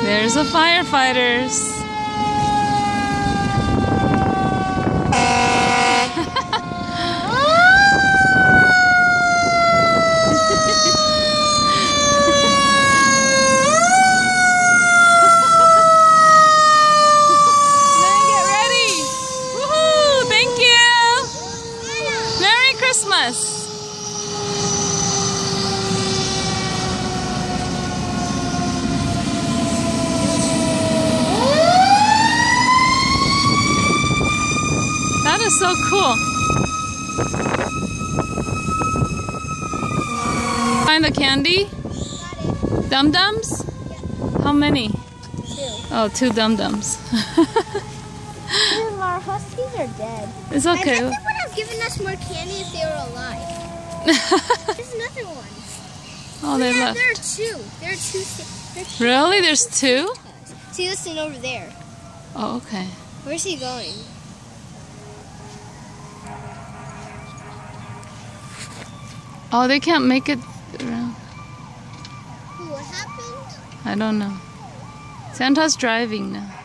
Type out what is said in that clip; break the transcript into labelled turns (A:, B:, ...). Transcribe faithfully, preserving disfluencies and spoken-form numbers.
A: There's the firefighters.
B: Christmas.
A: That is so cool. Find the candy? Dum-dums? How many?
B: Two.
A: Oh, two dum-dums.
B: Our huskies are dead.
A: It's okay.
B: I bet they would have given us more candy if they were alive. There's another one.
A: Oh, they
B: yeah,
A: left.
B: There are two. There are two. There are two.
A: Really? There's two?
B: See, listen over there.
A: Oh, okay.
B: Where's he going?
A: Oh, they can't make it around.
B: What happened?
A: I don't know. Santa's driving now.